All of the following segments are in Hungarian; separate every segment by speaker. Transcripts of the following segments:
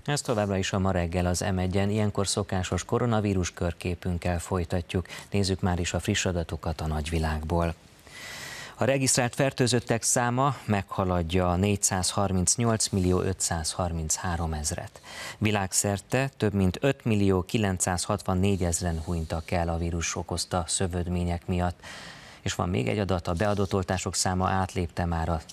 Speaker 1: Ez továbbra is a Ma reggel az M1-en, ilyenkor szokásos koronavírus körképünkkel folytatjuk. Nézzük már is a friss adatokat a nagyvilágból. A regisztrált fertőzöttek száma meghaladja 438.533.000-et. Világszerte több mint 5.964.000-en hunytak el a vírus okozta szövődmények miatt. És van még egy adat, a beadott oltások száma átlépte már a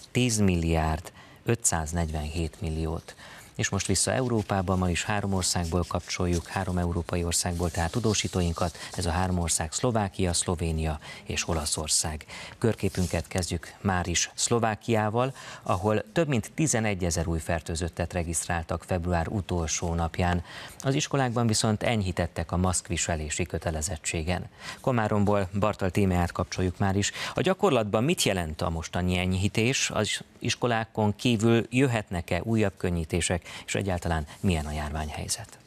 Speaker 1: 10.547.000.000-t. És most vissza Európába, ma is 3 országból kapcsoljuk, 3 európai országból, tehát tudósítóinkat. Ez a 3 ország Szlovákia, Szlovénia és Olaszország. Körképünket kezdjük már is Szlovákiával, ahol több mint 11.000 új fertőzöttet regisztráltak február utolsó napján. Az iskolákban viszont enyhítettek a maszkviselési kötelezettségen. Komáromból Bartal Tímeát kapcsoljuk már is. A gyakorlatban mit jelent a mostani enyhítés? Az iskolákon kívül jöhetnek-e újabb könnyítések, és egyáltalán milyen a járványhelyzet?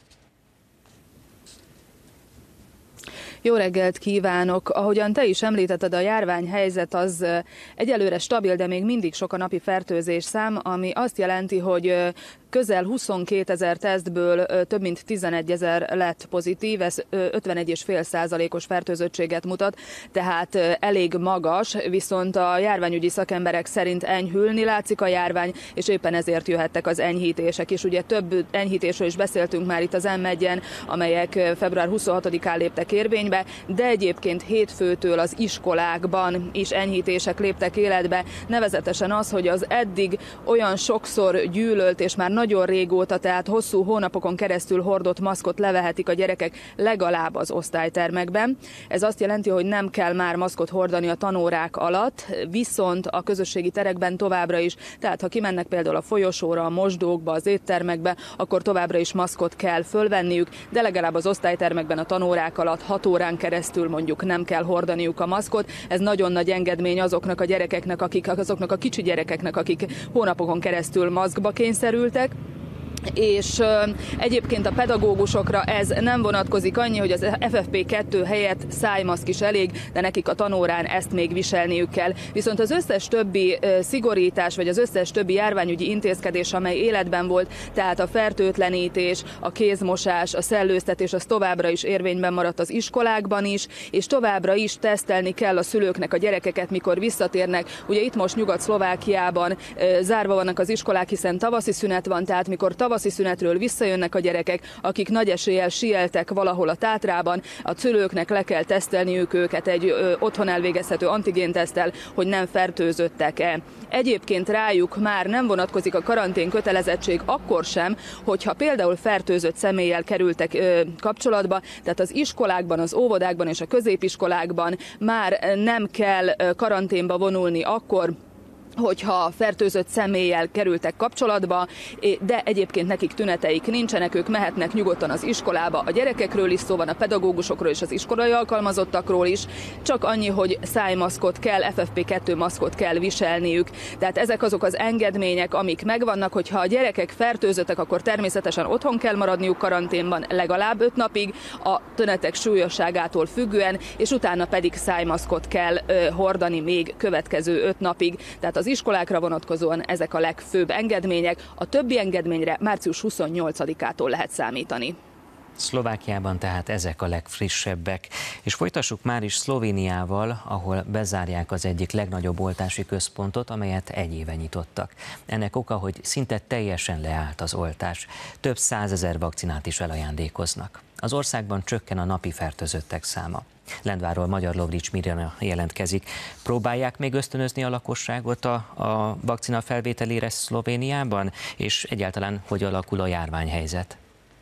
Speaker 2: Jó reggelt kívánok! Ahogyan te is említetted, a járványhelyzet az egyelőre stabil, de még mindig sok a napi fertőzés szám, ami azt jelenti, hogy közel 22.000 tesztből több mint 11.000 lett pozitív, ez 51,5%-os fertőzöttséget mutat, tehát elég magas, viszont a járványügyi szakemberek szerint enyhülni látszik a járvány, és éppen ezért jöhettek az enyhítések is. Ugye több enyhítésről is beszéltünk már itt az M1-en, amelyek február 26-án léptek érvénybe, de egyébként hétfőtől az iskolákban is enyhítések léptek életbe, nevezetesen az, hogy az eddig olyan sokszor gyűlölt és már nagyon régóta, tehát hosszú hónapokon keresztül hordott maszkot levehetik a gyerekek legalább az osztálytermekben. Ez azt jelenti, hogy nem kell már maszkot hordani a tanórák alatt, viszont a közösségi terekben továbbra is, tehát ha kimennek például a folyosóra, a mosdókba, az éttermekbe, akkor továbbra is maszkot kell fölvenniük, de legalább az osztálytermekben a tanórák alatt 6 órán keresztül mondjuk nem kell hordaniuk a maszkot. Ez nagyon nagy engedmény azoknak a gyerekeknek, azoknak a kicsi gyerekeknek, akik hónapokon keresztül maszkba kényszerültek. És egyébként a pedagógusokra ez nem vonatkozik, annyi, hogy az FFP2 helyett szájmaszk is elég, de nekik a tanórán ezt még viselniük kell. Viszont az összes többi szigorítás, vagy az összes többi járványügyi intézkedés, amely életben volt, tehát a fertőtlenítés, a kézmosás, a szellőztetés, az továbbra is érvényben maradt az iskolákban is, és továbbra is tesztelni kell a szülőknek a gyerekeket, mikor visszatérnek. Ugye itt most Nyugat-Szlovákiában zárva vannak az iskolák, hiszen tavaszi szünet van, tehát mikor tavaszi szünetről visszajönnek a gyerekek, akik nagy eséllyel síeltek valahol a Tátrában, a szülőknek le kell tesztelniük őket egy otthon elvégezhető antigénteszttel, hogy nem fertőzöttek-e. Egyébként rájuk már nem vonatkozik a karantén kötelezettség akkor sem, hogyha például fertőzött személlyel kerültek kapcsolatba, tehát az iskolákban, az óvodákban és a középiskolákban már nem kell karanténba vonulni akkor, hogyha fertőzött személlyel kerültek kapcsolatba, de egyébként nekik tüneteik nincsenek, ők mehetnek nyugodtan az iskolába. A gyerekekről is szó van, a pedagógusokról és az iskolai alkalmazottakról is, csak annyi, hogy szájmaszkot kell, FFP2 maszkot kell viselniük. Tehát ezek azok az engedmények, amik megvannak, hogyha a gyerekek fertőzöttek, akkor természetesen otthon kell maradniuk karanténban legalább 5 napig, a tünetek súlyosságától függően, és utána pedig szájmaszkot kell hordani még következő 5 napig. Tehát az iskolákra vonatkozóan ezek a legfőbb engedmények, a többi engedményre március 28-ától lehet számítani.
Speaker 1: Szlovákiában tehát ezek a legfrissebbek. És folytassuk már is Szlovéniával, ahol bezárják az egyik legnagyobb oltási központot, amelyet egy éve nyitottak. Ennek oka, hogy szinte teljesen leállt az oltás. Több 100 000 vakcinát is elajándékoznak. Az országban csökken a napi fertőzöttek száma. Lendvárról Magyar Lovrics Mirjana jelentkezik. Próbálják még ösztönözni a lakosságot a vakcina felvételére Szlovéniában, és egyáltalán hogy alakul a járványhelyzet?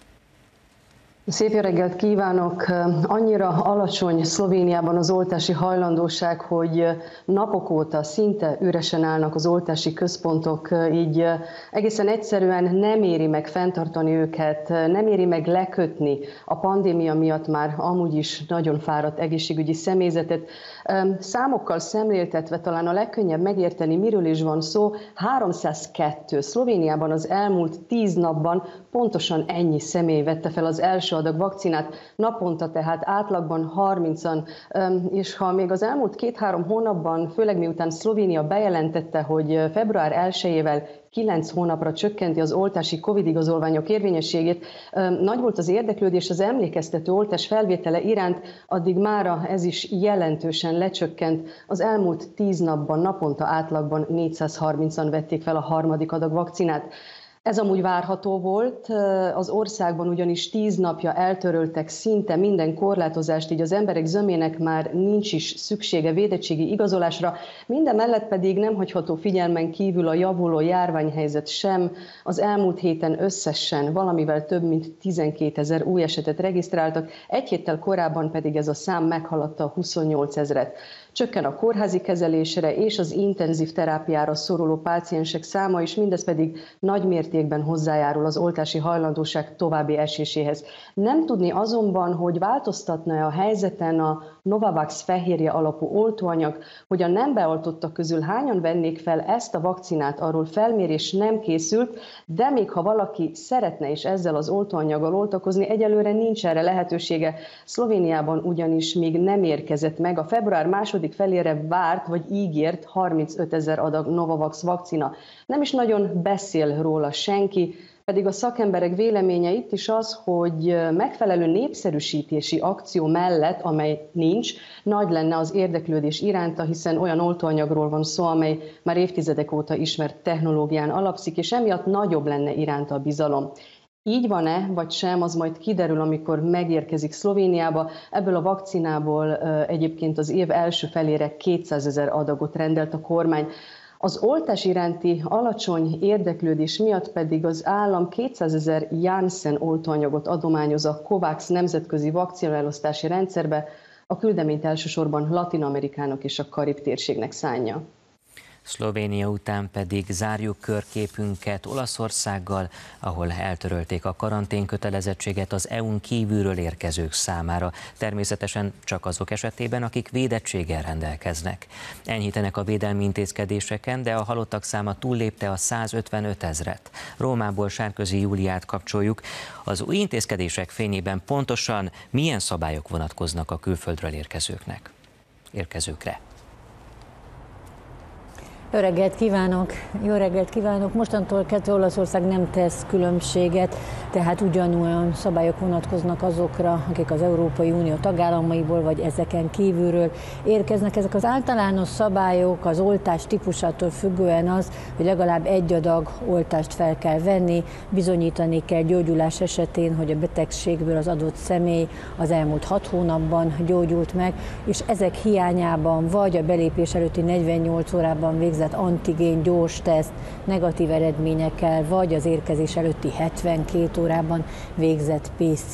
Speaker 3: Szép jó reggelt kívánok! Annyira alacsony Szlovéniában az oltási hajlandóság, hogy napok óta szinte üresen állnak az oltási központok, így egészen egyszerűen nem éri meg fenntartani őket, nem éri meg lekötni a pandémia miatt már amúgy is nagyon fáradt egészségügyi személyzetet. Számokkal szemléltetve talán a legkönnyebb megérteni, miről is van szó. 302 Szlovéniában az elmúlt 10 napban pontosan ennyi személy vette fel az első adag vakcinát, naponta tehát átlagban 30-an, és ha még az elmúlt 2-3 hónapban, főleg miután Szlovénia bejelentette, hogy február 1-ével 9 hónapra csökkenti az oltási Covid igazolványok érvényességét, nagy volt az érdeklődés az emlékeztető oltás felvétele iránt, addig mára ez is jelentősen lecsökkent. Az elmúlt 10 napban naponta átlagban 430-an vették fel a harmadik adag vakcinát. Ez amúgy várható volt, az országban ugyanis 10 napja eltöröltek szinte minden korlátozást, így az emberek zömének már nincs is szüksége védettségi igazolásra, mindemellett pedig nem hagyható figyelmen kívül a javuló járványhelyzet sem. Az elmúlt héten összesen valamivel több mint 12 000 új esetet regisztráltak, egy héttel korábban pedig ez a szám meghaladta a 28 000-et. Csökken a kórházi kezelésre és az intenzív terápiára szoruló páciensek száma, és mindez pedig nagy mértékben hozzájárul az oltási hajlandóság további eséséhez. Nem tudni azonban, hogy változtatna-e a helyzeten a Novavax fehérje alapú oltóanyag, hogy a nem beoltottak közül hányan vennék fel ezt a vakcinát, arról felmérés nem készült, de még ha valaki szeretne is ezzel az oltóanyaggal oltakozni, egyelőre nincs erre lehetősége. Szlovéniában ugyanis még nem érkezett meg a február 2. felére várt vagy ígért 35 000 adag Novavax vakcina. Nem is nagyon beszél róla senki, pedig a szakemberek véleménye itt is az, hogy megfelelő népszerűsítési akció mellett, amely nincs, nagy lenne az érdeklődés iránta, hiszen olyan oltóanyagról van szó, amely már évtizedek óta ismert technológián alapszik, és emiatt nagyobb lenne iránta a bizalom. Így van-e, vagy sem, az majd kiderül, amikor megérkezik Szlovéniába. Ebből a vakcinából egyébként az év első felére 200 000 adagot rendelt a kormány. Az oltás iránti alacsony érdeklődés miatt pedig az állam 200 000 Janssen oltóanyagot adományoz a COVAX nemzetközi vakcinaelosztási rendszerbe. A küldeményt elsősorban Latin-Amerikának és a Karib térségnek szánja.
Speaker 1: Szlovénia után pedig zárjuk körképünket Olaszországgal, ahol eltörölték a karanténkötelezettséget az EU-n kívülről érkezők számára, természetesen csak azok esetében, akik védettséggel rendelkeznek. Enyhítenek a védelmi intézkedéseken, de a halottak száma túllépte a 155 000-et. Rómából Sárközi Júliát kapcsoljuk. Az új intézkedések fényében pontosan milyen szabályok vonatkoznak a külföldről érkezőkre?
Speaker 4: Jó reggelt kívánok! Jó reggelt kívánok! Mostantól kezdve Olaszország nem tesz különbséget, tehát ugyanolyan szabályok vonatkoznak azokra, akik az Európai Unió tagállamaiból vagy ezeken kívülről érkeznek. Ezek az általános szabályok az oltás típusától függően az, hogy legalább 1 adag oltást fel kell venni, bizonyítani kell gyógyulás esetén, hogy a betegségből az adott személy az elmúlt 6 hónapban gyógyult meg, és ezek hiányában vagy a belépés előtti 48 órában végzett antigén gyors teszt negatív eredményekkel, vagy az érkezés előtti 72 órában végzett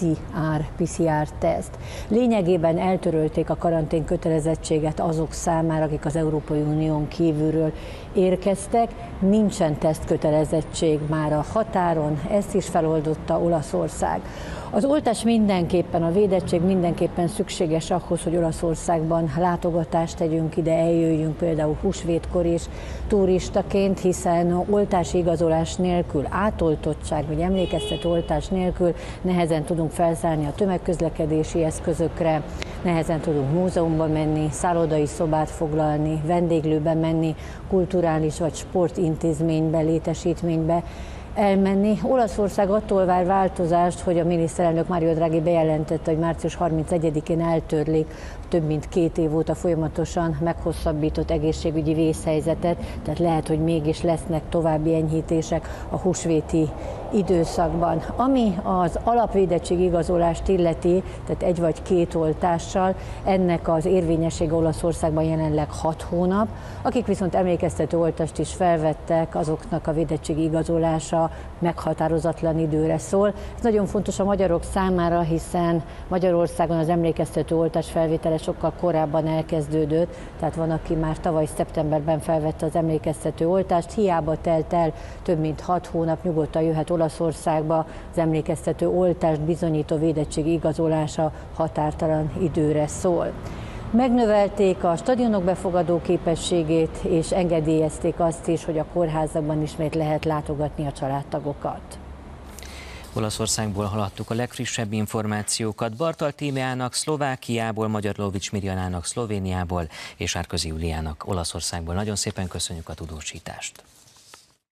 Speaker 4: PCR teszt. Lényegében eltörölték a karantén kötelezettséget azok számára, akik az Európai Unión kívülről érkeztek. Nincsen tesztkötelezettség már a határon, ezt is feloldotta Olaszország. Az oltás mindenképpen, a védettség mindenképpen szükséges ahhoz, hogy Olaszországban látogatást tegyünk ide, eljöjjünk például húsvétkor is turistaként, hiszen oltási igazolás nélkül, átoltottság vagy emlékeztető oltás nélkül nehezen tudunk felszállni a tömegközlekedési eszközökre, nehezen tudunk múzeumba menni, szállodai szobát foglalni, vendéglőbe menni, kulturális vagy sportintézménybe, létesítménybe elmenni. Olaszország attól vár változást, hogy a miniszterelnök Mario Draghi bejelentette, hogy március 31-én eltörlik több mint 2 év óta folyamatosan meghosszabbított egészségügyi vészhelyzetet, tehát lehet, hogy mégis lesznek további enyhítések a húsvéti időszakban. Ami az alapvédettség igazolást illeti, tehát 1 vagy 2 oltással, ennek az érvényessége Olaszországban jelenleg 6 hónap. Akik viszont emlékeztető oltást is felvettek, azoknak a védettségi igazolása meghatározatlan időre szól. Ez nagyon fontos a magyarok számára, hiszen Magyarországon az emlékeztető oltás felvétele sokkal korábban elkezdődött, tehát van, aki már tavaly szeptemberben felvette az emlékeztető oltást, hiába telt el több mint 6 hónap, nyugodtan jöhet Olaszországba, az emlékeztető oltást bizonyító védettségi igazolása határtalan időre szól. Megnövelték a stadionok befogadó képességét, és engedélyezték azt is, hogy a kórházakban ismét lehet látogatni a családtagokat.
Speaker 1: Olaszországból hallhattuk a legfrissebb információkat. Bartal Tímeának Szlovákiából, Magyarlovics Mirjanának Szlovéniából és Sárközi Juliának Olaszországból. Nagyon szépen köszönjük a tudósítást.